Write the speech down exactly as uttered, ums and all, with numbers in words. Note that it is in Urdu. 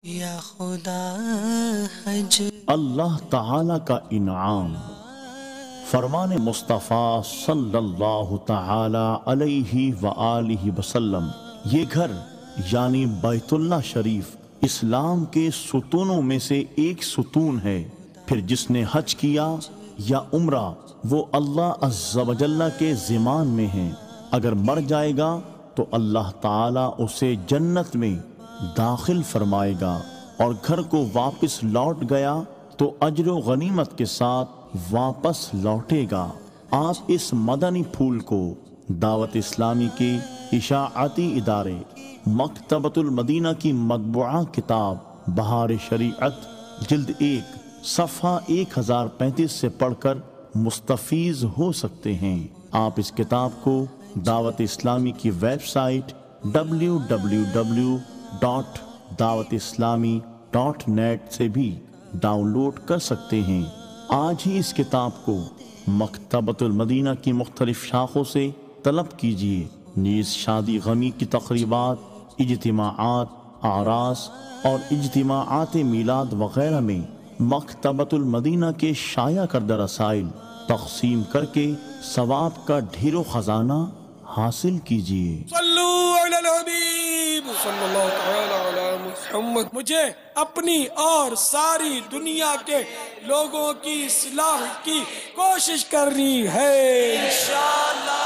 یا خدا حج اللہ تعالی کا انعام، فرمان مصطفیٰ صلی اللہ تعالی علیہ وآلہ وسلم، یہ گھر یعنی بیت اللہ شریف اسلام کے ستونوں میں سے ایک ستون ہے۔ پھر جس نے حج کیا یا عمرہ وہ اللہ عز و جل کے ضمان میں ہے، اگر مر جائے گا تو اللہ تعالی اسے جنت میں داخل فرمائے گا، اور گھر کو واپس لوٹ گیا تو اجر و غنیمت کے ساتھ واپس لوٹے گا۔ آپ اس مدنی پھول کو دعوت اسلامی کے اشاعتی ادارے مکتبۃ المدینہ کی مطبوعہ کتاب بہار شریعت جلد ایک صفحہ ایک ہزار پینتیس سے پڑھ کر مستفیض ہو سکتے ہیں۔ آپ اس کتاب کو دعوت اسلامی کی website W W W dot Dawat Islami dot net سے بھی ڈاؤن لوڈ کر سکتے ہیں۔ آج ہی اس کتاب کو مکتبۃ المدینہ کی مختلف شاخوں سے طلب کیجیے۔ نیز شادی غمی کی تقریبات، اجتماعات، اعراس اور اجتماعات میلاد وغیرہ میں مکتبۃ المدینہ کے شائع کردہ رسائل تقسیم کر کے ثواب کا ڈھیر و خزانہ حاصل کیجیے۔ صلو علی الحبیب صلی اللہ تعالی علی محمد۔ مجھے اپنی اور ساری دنیا کے لوگوں کی اصلاح کی کوشش کرنی ہے انشاءاللہ۔